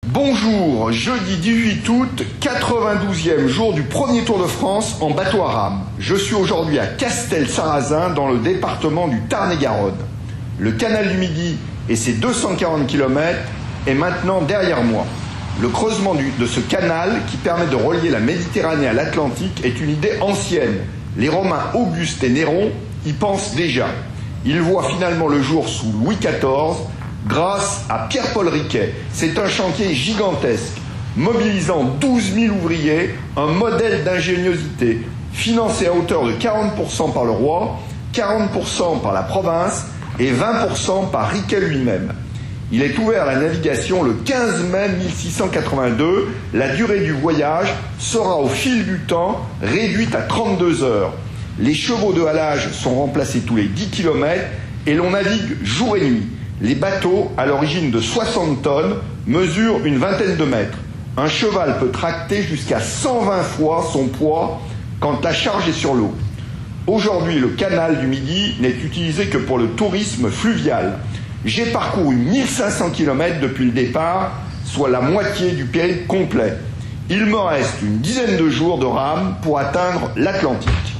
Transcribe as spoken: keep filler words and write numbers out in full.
Bonjour, jeudi dix-huit août, quatre-vingt-douzième jour du premier Tour de France en bateau à rame. Je suis aujourd'hui à Castel-Sarrazin dans le département du Tarn-et-Garonne. Le canal du Midi et ses deux cent quarante kilomètres est maintenant derrière moi. Le creusement du, de ce canal qui permet de relier la Méditerranée à l'Atlantique est une idée ancienne. Les Romains Auguste et Néron y pensent déjà. Ils voient finalement le jour sous Louis quatorze grâce à Pierre-Paul Riquet. C'est un chantier gigantesque, mobilisant douze mille ouvriers, un modèle d'ingéniosité, financé à hauteur de quarante pour cent par le roi, quarante pour cent par la province et vingt pour cent par Riquet lui-même. Il est ouvert à la navigation le quinze mai mille six cent quatre-vingt-deux. La durée du voyage sera au fil du temps réduite à trente-deux heures. Les chevaux de halage sont remplacés tous les dix kilomètres et l'on navigue jour et nuit. Les bateaux, à l'origine de soixante tonnes, mesurent une vingtaine de mètres. Un cheval peut tracter jusqu'à cent vingt fois son poids quand la charge est sur l'eau. Aujourd'hui, le canal du Midi n'est utilisé que pour le tourisme fluvial. J'ai parcouru mille cinq cents kilomètres depuis le départ, soit la moitié du périple complet. Il me reste une dizaine de jours de rame pour atteindre l'Atlantique.